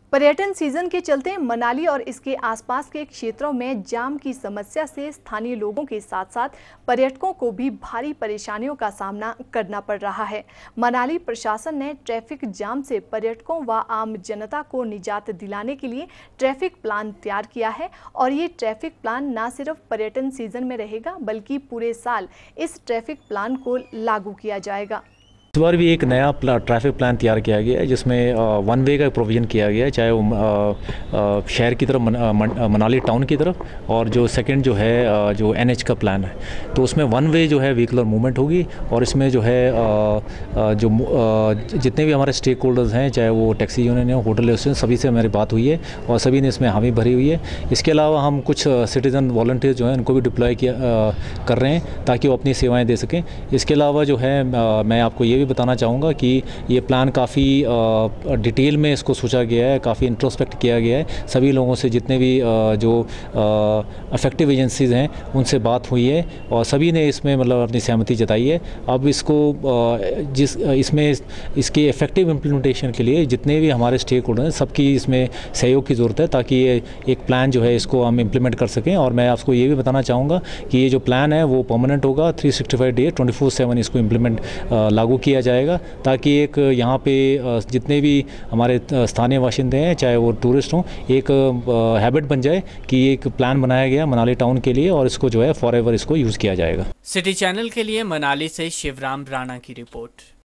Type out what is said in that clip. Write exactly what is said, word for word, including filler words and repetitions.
पर्यटन सीजन के चलते मनाली और इसके आसपास के क्षेत्रों में जाम की समस्या से स्थानीय लोगों के साथ साथ पर्यटकों को भी भारी परेशानियों का सामना करना पड़ रहा है। मनाली प्रशासन ने ट्रैफिक जाम से पर्यटकों व आम जनता को निजात दिलाने के लिए ट्रैफिक प्लान तैयार किया है और ये ट्रैफिक प्लान न सिर्फ पर्यटन सीजन में रहेगा बल्कि पूरे साल इस ट्रैफिक प्लान को लागू किया जाएगा। इस बार भी एक नया ट्रैफिक प्लान तैयार किया गया है जिसमें वन वे का प्रोविज़न किया गया है, चाहे वो आ, आ, शहर की तरफ मन, मन, मनाली टाउन की तरफ, और जो सेकंड जो है आ, जो एनएच का प्लान है तो उसमें वन वे जो है व्हीकलर मूवमेंट होगी। और इसमें जो है आ, आ, जो आ, जितने भी हमारे स्टेक होल्डर्स हैं, चाहे वो टैक्सी यूनियन है, होटल एसोसिएशन, सभी से हमारी बात हुई है और सभी ने इसमें हामी भरी हुई है। इसके अलावा हम कुछ सिटीज़न वॉलंटियर जो हैं उनको भी डिप्लॉय किया आ, कर रहे हैं ताकि वो अपनी सेवाएँ दे सकें। इसके अलावा जो है आ, मैं आपको ये भी बताना चाहूँगा कि ये प्लान काफ़ी डिटेल में इसको सोचा गया है, काफ़ी इंट्रोस्पेक्ट किया गया है। सभी लोगों से, जितने भी आ, जो अफेक्टिव एजेंसीज़ हैं उनसे बात हुई है और सभी ने इसमें मतलब अपनी सहमति जताई है। अब इसको आ, जिस इसमें इसके इफेक्टिव इम्प्लीमेंटेशन के लिए जितने भी हमारे स्टेक होल्डर हैं सबकी इसमें सहयोग की ज़रूरत है ताकि ये एक प्लान जो है इसको हम इम्प्लीमेंट कर सकें। और मैं आपको ये भी बताना चाहूँगा कि ये जो प्लान है वो परमानेंट होगा, three sixty five day twenty four seven इसको इम्प्लीमेंट लागू किया जाएगा ताकि एक यहाँ पे जितने भी हमारे स्थानीय बाशिंदे हैं, चाहे वो टूरिस्ट हों, एक हैबिट बन जाए कि एक प्लान बनाया गया मनाली टाउन के लिए और इसको जो है फॉर एवर इसको यूज़ किया जाएगा। सिटी चैनल के लिए मनाली से शिव राना की रिपोर्ट।